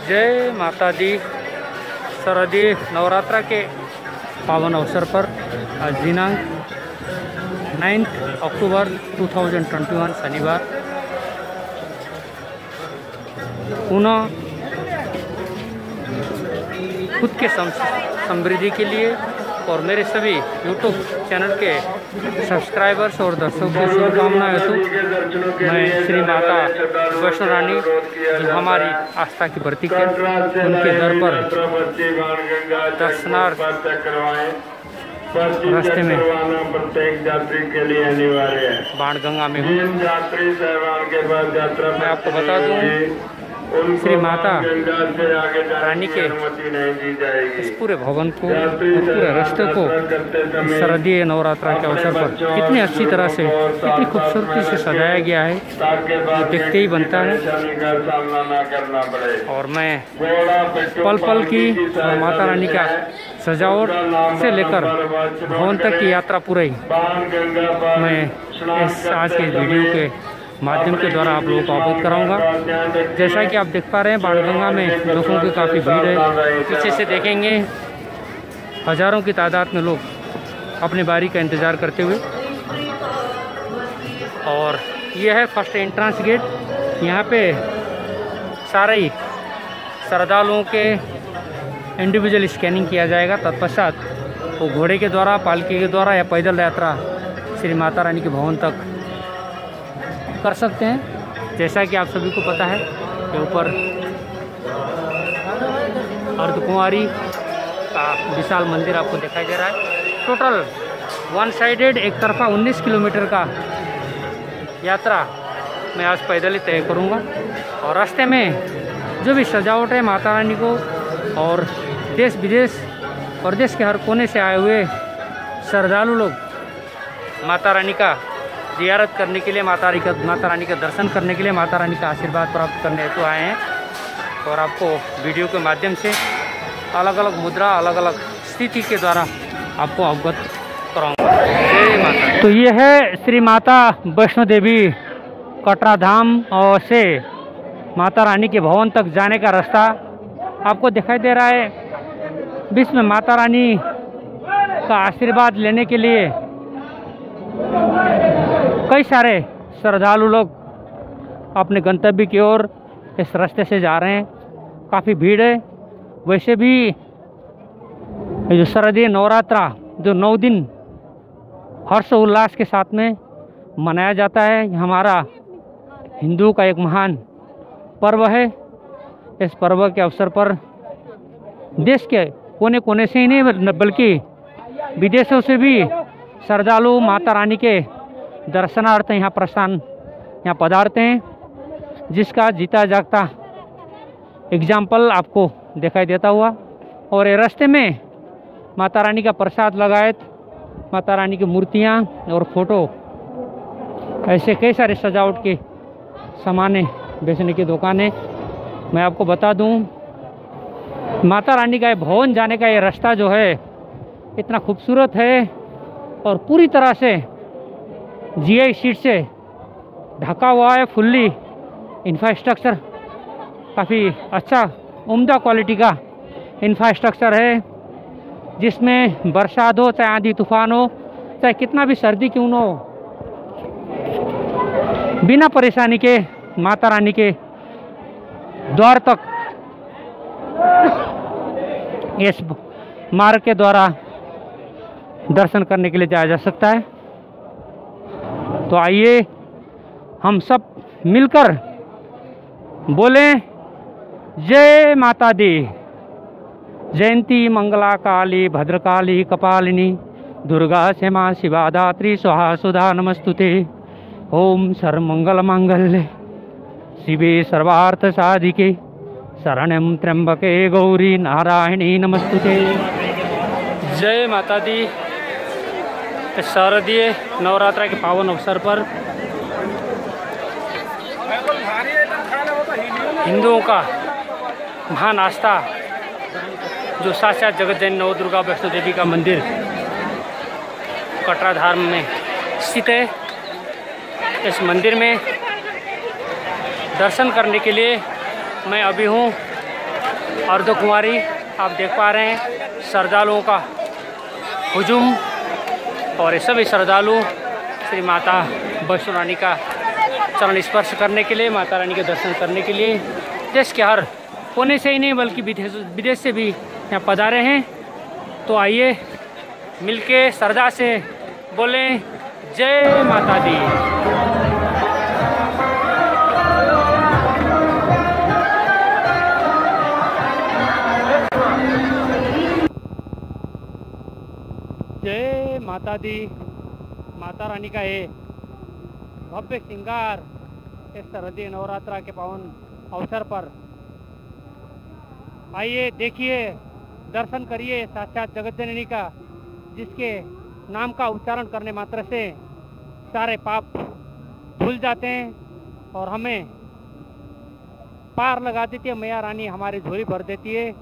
जय माता दी। शारदीय नवरात्रा के पावन अवसर पर आज दिनांक 9 अक्टूबर 2021 शनिवार पुनः खुद के समृद्धि के लिए और मेरे सभी यूट्यूब चैनल के सब्सक्राइबर्स और दर्शकों की शुभकामनाएं हेतु मैं श्री माता वैष्णो रानी जो हमारी आस्था की प्रतीक है उनके दर पर दर्शनार्थ रास्ते में प्रत्येक यात्री के लिए अनिवार्य है। बाणगंगा में हूँ। यात्री सहवान के बाद यात्रा मैं आपको बता दूँ श्री माता रानी के इस पूरे भवन को पूरे रास्ते को शारदीय नवरात्रा के अवसर पर कितनी अच्छी तरह से कितनी खूबसूरती से सजाया गया है, देखते ही बनता है। और मैं पल पल की और माता रानी का सजावट से लेकर भवन तक की यात्रा पूरी मैं इस आज के वीडियो के माध्यम के द्वारा आप लोगों को अवगत कराऊंगा। जैसा कि आप देख पा रहे हैं बाणगंगा में लोगों की काफ़ी भीड़ है। पीछे से देखेंगे हजारों की तादाद में लोग अपनी बारी का इंतज़ार करते हुए। और यह है फर्स्ट एंट्रेंस गेट। यहाँ पे सारे ही श्रद्धालुओं के इंडिविजुअल स्कैनिंग किया जाएगा। तत्पश्चात वो घोड़े के द्वारा, पालकी के द्वारा या पैदल यात्रा श्री माता रानी के भवन तक कर सकते हैं। जैसा कि आप सभी को पता है कि ऊपर अर्धकुंवारी का विशाल मंदिर आपको दिखाई दे रहा है। टोटल वन साइडेड एक तरफा 19 किलोमीटर का यात्रा मैं आज पैदल ही तय करूंगा। और रास्ते में जो भी सजावट है माता रानी को और देश विदेश और देश के हर कोने से आए हुए श्रद्धालु लोग माता रानी का ज़ियारत करने के लिए, माता रानी का दर्शन करने के लिए, माता रानी का आशीर्वाद प्राप्त करने हेतु आए हैं। और आपको वीडियो के माध्यम से अलग अलग मुद्रा, अलग अलग स्थिति के द्वारा आपको अवगत कराऊंगा। जय माता। तो ये है श्री माता वैष्णो देवी कटरा धाम और से माता रानी के भवन तक जाने का रास्ता आपको दिखाई दे रहा है। बीच में माता रानी का आशीर्वाद लेने के लिए कई सारे श्रद्धालु लोग अपने गंतव्य की ओर इस रास्ते से जा रहे हैं। काफ़ी भीड़ है। वैसे भी ये जो शारदीय नवरात्रा जो 9 दिन हर्ष उल्लास के साथ में मनाया जाता है, हमारा हिंदुओं का एक महान पर्व है। इस पर्व के अवसर पर देश के कोने कोने से ही नहीं बल्कि विदेशों से भी श्रद्धालु माता रानी के दर्शनार्थ यहाँ पधारते हैं, जिसका जीता जागता एग्जाम्पल आपको दिखाई देता हुआ। और ये रास्ते में माता रानी का प्रसाद लगायत माता रानी की मूर्तियाँ और फोटो ऐसे कई सारे सजावट के सामानें बेचने की दुकानें। मैं आपको बता दूं माता रानी का ये भवन जाने का ये रास्ता जो है इतना खूबसूरत है और पूरी तरह से जीआई शीट से ढका हुआ है। फुल्ली इंफ्रास्ट्रक्चर काफ़ी अच्छा उम्दा क्वालिटी का इंफ्रास्ट्रक्चर है, जिसमें बरसात हो, चाहे आंधी तूफान हो, चाहे कितना भी सर्दी क्यों न हो, बिना परेशानी के माता रानी के द्वार तक इस मार्ग के द्वारा दर्शन करने के लिए जाया जा सकता है। तो आइए हम सब मिलकर बोलें जय माता दी। जयंती मंगला काली भद्रकाली कपालिनी दुर्गा क्षमा शिवा धात्री स्वाहा सुधा नमस्तुते। ओम सर्वमंगल मांगल्ये शिवे सर्वार्थ साधिके शरणं त्र्यंबके गौरी नारायणी नमस्तुते। जय माता दी। शारदीय नवरात्रा के पावन अवसर पर हिंदुओं का महान आस्था जो साक्षात जगत जननी नव दुर्गा वैष्णो देवी का मंदिर कटरा धाम में स्थित है। इस मंदिर में दर्शन करने के लिए मैं अभी हूँ अर्धकुंवारी आप देख पा रहे हैं श्रद्धालुओं का हुजूम, और ये सभी श्रद्धालु श्री माता वैष्णो रानी का चरण स्पर्श करने के लिए, माता रानी के दर्शन करने के लिए देश के हर कोने से ही नहीं बल्कि विदेश से भी यहाँ पधारे हैं। तो आइए मिलके श्रद्धा से बोलें जय माता दी। जय माता दी। माता रानी का ये भव्य श्रृंगार इस शारदीय नवरात्रा के पावन अवसर पर आइए देखिए, दर्शन करिए साक्षात जगत जननी का, जिसके नाम का उच्चारण करने मात्र से सारे पाप धुल जाते हैं और हमें पार लगा देती है। मैया रानी हमारी झोली भर देती है।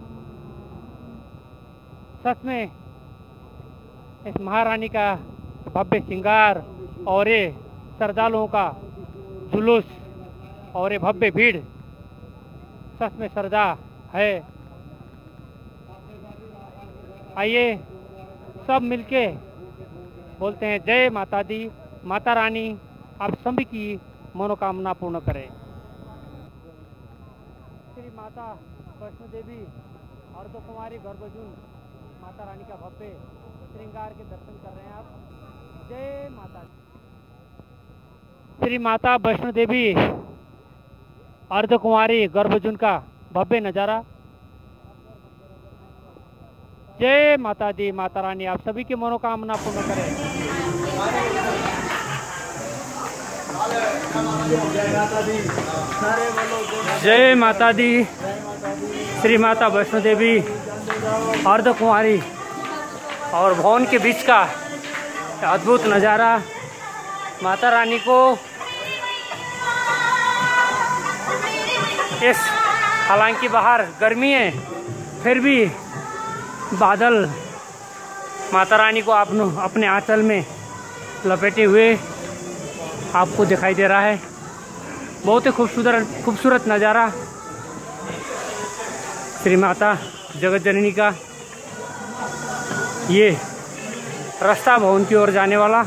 सच में इस महारानी का भव्य श्रृंगार और ये श्रद्धालुओं का जुलूस और ये भव्य भीड़ सच में श्रद्धा है। आइए सब मिलके बोलते हैं जय माता दी। माता रानी आप सभी की मनोकामना पूर्ण करें। श्री माता वैष्णो देवी अर्धकुंवारी गर्भजून माता रानी का भव्य श्रृंगार के दर्शन कर रहे हैं आप। जय माता दी। श्री माता वैष्णो देवी अर्धकुंवारी गर्भजून का भव्य नज़ारा। जय माता दी। माता रानी आप सभी की मनोकामना पूर्ण करें। जय माता दी। श्री माता वैष्णो देवी अर्धकुंवारी और भवन के बीच का अद्भुत नज़ारा। माता रानी को इस हालांकि बाहर गर्मी है फिर भी बादल माता रानी को अपने आंचल में लपेटे हुए आपको दिखाई दे रहा है। बहुत ही खूबसूरत नज़ारा श्री माता जगत जननी का। ये रास्ता भवन की ओर जाने वाला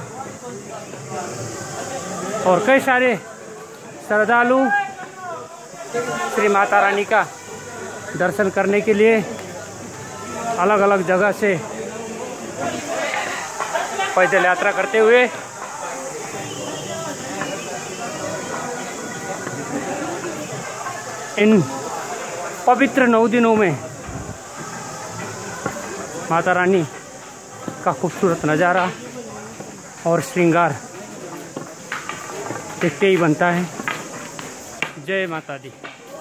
और कई सारे श्रद्धालु श्री माता रानी का दर्शन करने के लिए अलग अलग जगह से पैदल यात्रा करते हुए इन पवित्र 9 दिनों में माता रानी का खूबसूरत नज़ारा और श्रृंगार देखते ही बनता है। जय माता दी।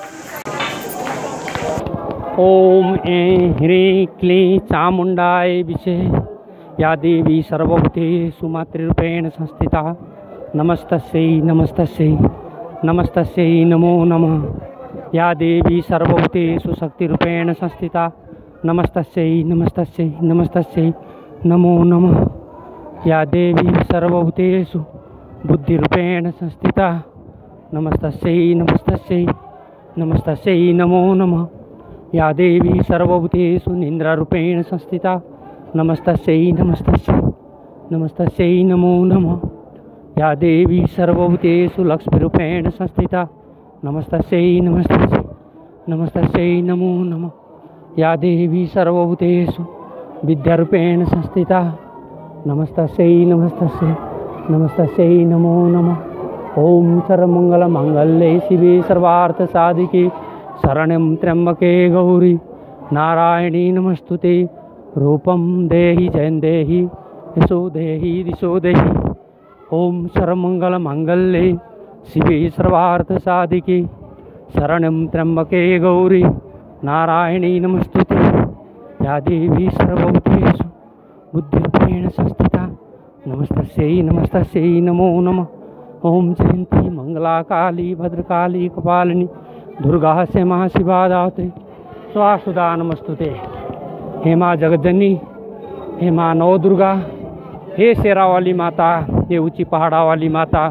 ओम ऐं ह्रीं क्लीं चामुंडाय विचे या देवी सर्वभूतेषु मातृरूपेण संस्थिता नमस्तस्यै नमस्तस्यै नमस्तस्यै नमो नमः। या देवी सर्वभूतेषु शक्तिरूपेण संस्थिता नमस्तस्यै नमस्तस्यै नमस्तस्यै नमो नमः। या देवी सर्वभूतेषु बुद्धिरूपेण संस्थिता नमस्तस्यै नमस्तस्यै नमस्तस्यै नमो नमः। या देवी सर्वभूतेषु निन्द्रारूपेण संस्थिता नमस्तस्यै नमस्तस्यै नमस्तस्यै नमो नमः। या देवी सर्वभूतेषु लक्ष्मीरूपेण संस्थिता नमस्तस्यै नमस्तस्यै नमस्तस्यै नमो नमः। या देवी सर्वभूतेषु विद्यारूपेण संस्थिता नमस्तस्यै नमस्तस्यै नमस्तस्यै नमो नमः। ओम सर्वमंगलमांगल्ये शिवे सर्वार्थसाधिके शरणं त्र्यंबके गौरी नारायणी नमस्तुते। रूपं देहि जयं देहि यशो देहि दिशो देहि। ओम सर्वमंगलमांगल्ये शिवे सर्वार्थसाधिके शरणं त्र्यंबके गौरी नारायणी नमस्तुते। या देवी सर्वभूतेषु बुद्धिरूपेण संस्थिता नमस्तस्यै नमस्तस्यै नमो नमः। ओम जयंती मंगला काली भद्रकाली कपालिनी दुर्गा से महाशिवा दात्री स्वासुदा नमस्तुते। हे माँ जगतजननी, हे माँ नौ दुर्गा, हे शेरा वाली माता, हे ऊंची पहाड़ा वाली माता,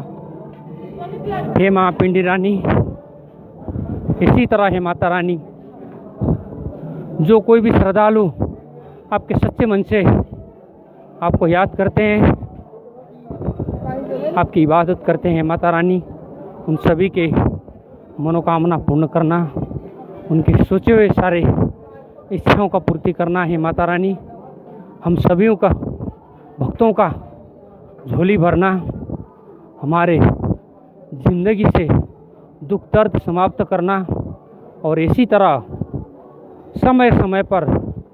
हे माँ पिंडी रानी, इसी तरह हे माता रानी जो कोई भी श्रद्धालु आपके सच्चे मन से आपको याद करते हैं, आपकी इबादत करते हैं माता रानी, उन सभी के मनोकामना पूर्ण करना, उनके सोचे हुए सारे इच्छाओं का पूर्ति करना है माता रानी। हम सभी का भक्तों का झोली भरना, हमारे ज़िंदगी से दुख दर्द समाप्त करना और इसी तरह समय समय पर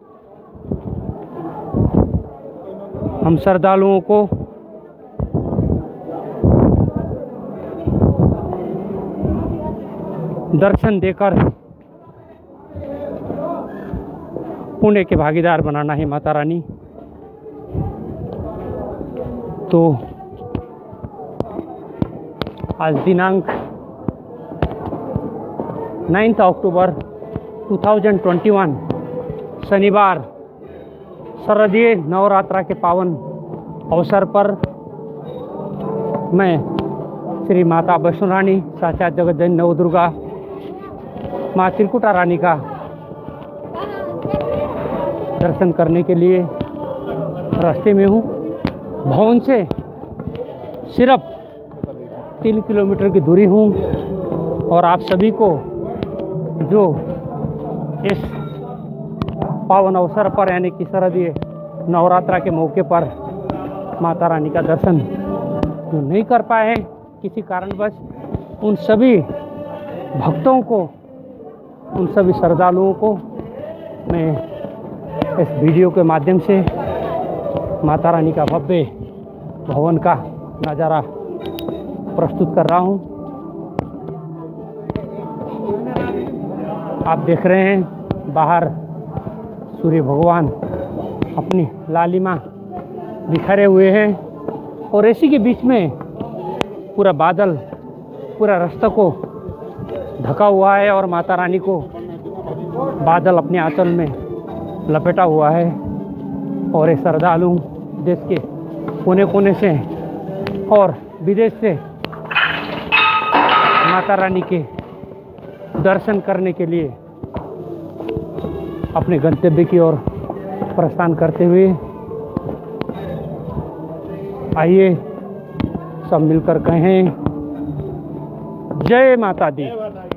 हम श्रद्धालुओं को दर्शन देकर पुण्य के भागीदार बनाना है माता रानी। तो आज दिनांक 9 अक्टूबर 2021 शनिवार शारदीय नवरात्रा के पावन अवसर पर मैं श्री माता वैष्णो रानी साक्षात जगतजननी नवदुर्गा माँ त्रिकुटा रानी का दर्शन करने के लिए रास्ते में हूँ। भवन से सिर्फ 3 किलोमीटर की दूरी हूँ और आप सभी को जो इस पावन अवसर पर यानी कि शारदीय नवरात्रा के मौके पर माता रानी का दर्शन जो नहीं कर पाए हैं किसी कारणवश, उन सभी भक्तों को, उन सभी श्रद्धालुओं को मैं इस वीडियो के माध्यम से माता रानी का भव्य भवन का नज़ारा प्रस्तुत कर रहा हूँ। आप देख रहे हैं बाहर सूर्य भगवान अपनी लालिमा बिखरे हुए हैं और इसी के बीच में पूरा बादल पूरा रास्ता को ढका हुआ है और माता रानी को बादल अपने आंचल में लपेटा हुआ है और ये श्रद्धालु देश के कोने कोने से और विदेश से माता रानी के दर्शन करने के लिए अपने गंतव्य की ओर प्रस्थान करते हुए, आइए सब मिलकर कहें जय माता दी।